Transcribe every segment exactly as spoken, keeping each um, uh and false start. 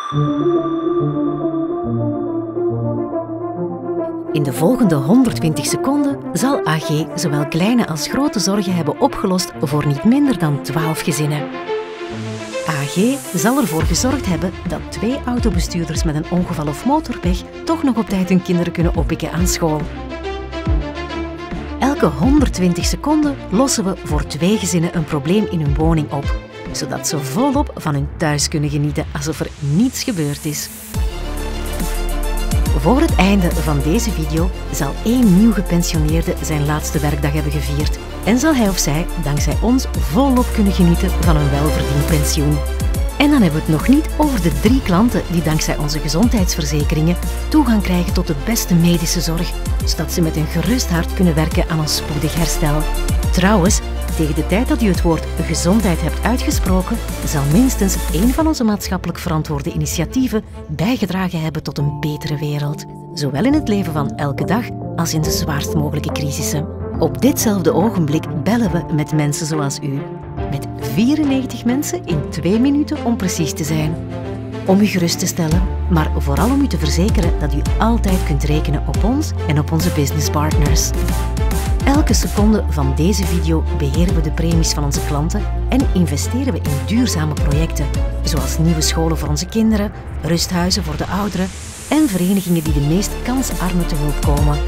In de volgende honderdtwintig seconden zal A G zowel kleine als grote zorgen hebben opgelost voor niet minder dan twaalf gezinnen. A G zal ervoor gezorgd hebben dat twee autobestuurders met een ongeval of motorpech toch nog op tijd hun kinderen kunnen oppikken aan school. Elke honderdtwintig seconden lossen we voor twee gezinnen een probleem in hun woning op, zodat ze volop van hun thuis kunnen genieten alsof er niets gebeurd is. Voor het einde van deze video zal één nieuw gepensioneerde zijn laatste werkdag hebben gevierd en zal hij of zij dankzij ons volop kunnen genieten van een welverdiend pensioen. En dan hebben we het nog niet over de drie klanten die dankzij onze gezondheidsverzekeringen toegang krijgen tot de beste medische zorg, zodat ze met een gerust hart kunnen werken aan een spoedig herstel. Trouwens, tegen de tijd dat u het woord gezondheid hebt uitgesproken, zal minstens één van onze maatschappelijk verantwoorde initiatieven bijgedragen hebben tot een betere wereld. Zowel in het leven van elke dag als in de zwaarst mogelijke crisissen. Op ditzelfde ogenblik bellen we met mensen zoals u. Met vierennegentig mensen in twee minuten om precies te zijn. Om u gerust te stellen, maar vooral om u te verzekeren dat u altijd kunt rekenen op ons en op onze businesspartners. Elke seconde van deze video beheren we de premies van onze klanten en investeren we in duurzame projecten, zoals nieuwe scholen voor onze kinderen, rusthuizen voor de ouderen en verenigingen die de meest kansarmen te hulp komen.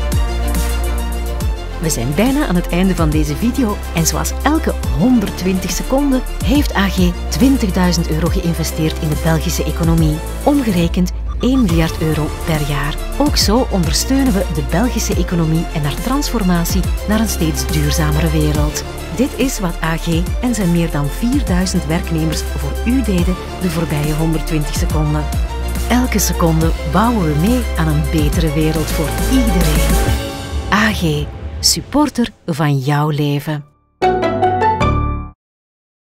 We zijn bijna aan het einde van deze video en zoals elke honderdtwintig seconden heeft A G twintigduizend euro geïnvesteerd in de Belgische economie, omgerekend één miljard euro per jaar. Ook zo ondersteunen we de Belgische economie en haar transformatie naar een steeds duurzamere wereld. Dit is wat A G en zijn meer dan vierduizend werknemers voor u deden de voorbije honderdtwintig seconden. Elke seconde bouwen we mee aan een betere wereld voor iedereen. A G, supporter van jouw leven.